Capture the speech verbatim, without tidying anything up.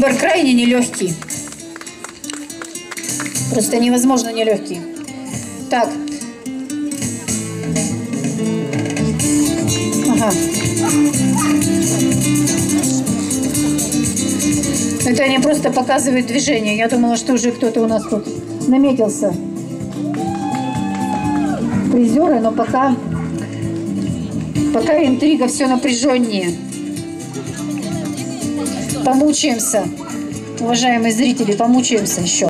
Выбор крайне нелегкий. Просто невозможно нелегкий. Так. Ага. Это они просто показывают движение. Я думала, что уже кто-то у нас тут наметился. Призеры, но пока, пока интрига все напряженнее. Помучаемся, уважаемые зрители, помучаемся еще.